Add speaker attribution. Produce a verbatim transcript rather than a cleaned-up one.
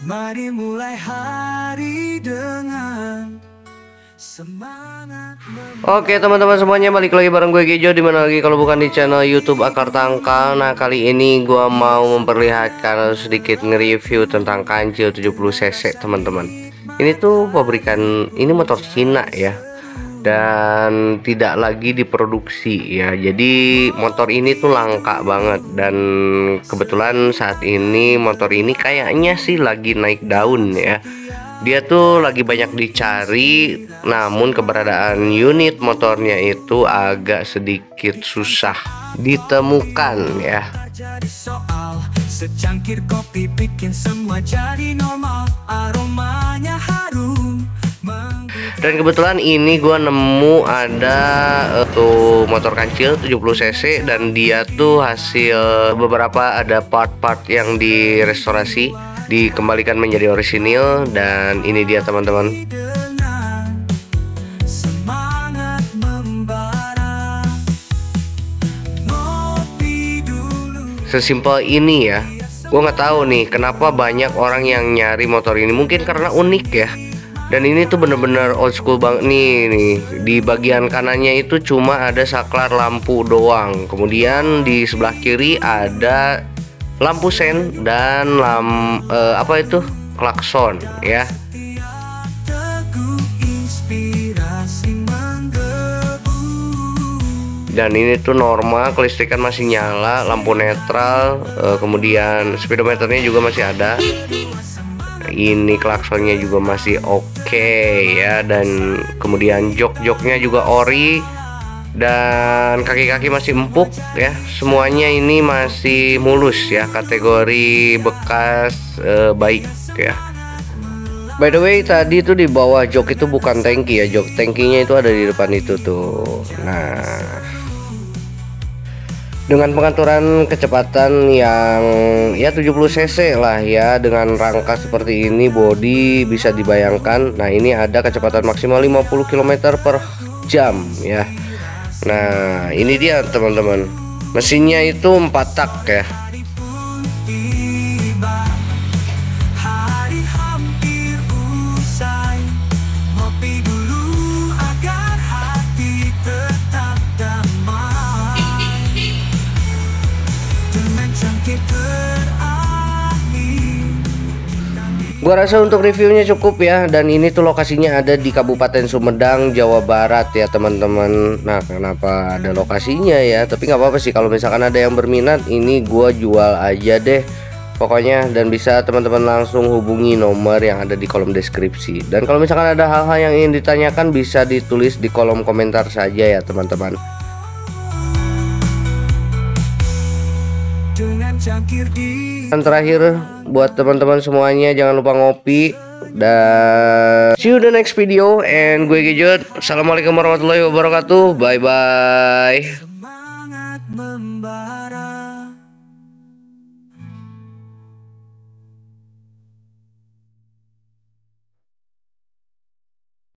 Speaker 1: Mari mulai hari dengan semangat.
Speaker 2: Oke teman-teman semuanya, balik lagi bareng gue Gejo. Dimana lagi kalau bukan di channel YouTube Akar Tangkal. Nah kali ini gue mau memperlihatkan sedikit nge-review tentang Kancil tujuh puluh cc teman-teman. Ini tuh pabrikan, ini motor Cina ya, dan tidak lagi diproduksi ya. Jadi motor ini tuh langka banget, dan kebetulan saat ini motor ini kayaknya sih lagi naik daun ya. Dia tuh lagi banyak dicari, namun keberadaan unit motornya itu agak sedikit susah ditemukan ya.
Speaker 1: Jadi soal secangkir kopi bikin semua jadi normal, aromanya harum.
Speaker 2: Dan kebetulan ini gua nemu ada uh, tuh motor Kancil tujuh puluh cc, dan dia tuh hasil beberapa ada part-part yang direstorasi, dikembalikan menjadi orisinil. Dan ini dia teman-teman. Sesimpel ini ya. Gue nggak tahu nih kenapa banyak orang yang nyari motor ini. Mungkin karena unik ya. Dan ini tuh bener-bener old school banget nih, nih. Di bagian kanannya itu cuma ada saklar lampu doang. Kemudian di sebelah kiri ada lampu sen dan lam eh, apa itu klakson ya. Dan ini tuh normal, kelistrikan masih nyala, lampu netral, eh, kemudian speedometernya juga masih ada. Ini klaksonnya juga masih oke okay, ya, dan kemudian jok-joknya juga ori, dan kaki-kaki masih empuk ya. Semuanya ini masih mulus ya, kategori bekas eh, baik ya. By the way, tadi tuh di bawah jok itu bukan tangki ya, jok tangkinya itu ada di depan itu tuh. Nah, dengan pengaturan kecepatan yang ya tujuh puluh cc lah ya, dengan rangka seperti ini, bodi bisa dibayangkan. Nah ini ada kecepatan maksimal lima puluh kilometer per jam ya. Nah ini dia teman-teman, mesinnya itu empat tak ya. Gua rasa untuk reviewnya cukup ya, dan ini tuh lokasinya ada di Kabupaten Sumedang, Jawa Barat ya teman-teman. Nah kenapa ada lokasinya ya, tapi nggak apa-apa sih kalau misalkan ada yang berminat, ini gua jual aja deh pokoknya. Dan bisa teman-teman langsung hubungi nomor yang ada di kolom deskripsi. Dan kalau misalkan ada hal-hal yang ingin ditanyakan, bisa ditulis di kolom komentar saja ya teman-teman. Dan terakhir buat teman-teman semuanya, jangan lupa ngopi, dan see you the next video. And gue Gejo, assalamualaikum warahmatullahi wabarakatuh, bye bye.